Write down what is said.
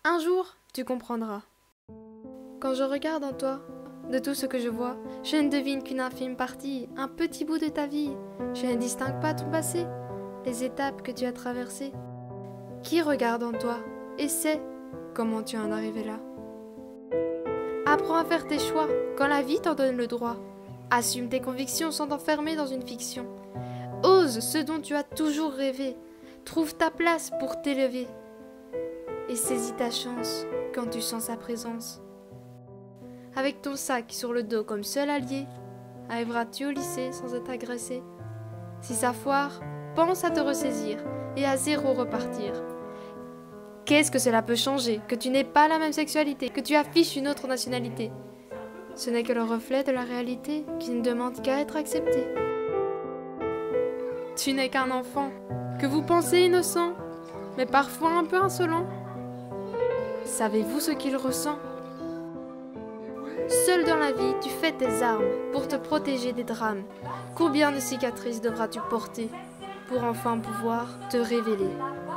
Un jour, tu comprendras. Quand je regarde en toi, de tout ce que je vois, je ne devine qu'une infime partie, un petit bout de ta vie. Je ne distingue pas ton passé, les étapes que tu as traversées. Qui regarde en toi et sait comment tu en es arrivé là. Apprends à faire tes choix quand la vie t'en donne le droit. Assume tes convictions sans t'enfermer dans une fiction. Ose ce dont tu as toujours rêvé. Trouve ta place pour t'élever. Et saisis ta chance quand tu sens sa présence. Avec ton sac sur le dos comme seul allié, arriveras-tu au lycée sans être agressé? Si ça foire, pense à te ressaisir et à zéro repartir. Qu'est-ce que cela peut changer? Que tu n'aies pas la même sexualité, que tu affiches une autre nationalité. Ce n'est que le reflet de la réalité qui ne demande qu'à être accepté. Tu n'es qu'un enfant, que vous pensez innocent, mais parfois un peu insolent. Savez-vous ce qu'il ressent? Seul dans la vie, tu fais tes armes pour te protéger des drames. Combien de cicatrices devras-tu porter pour enfin pouvoir te révéler?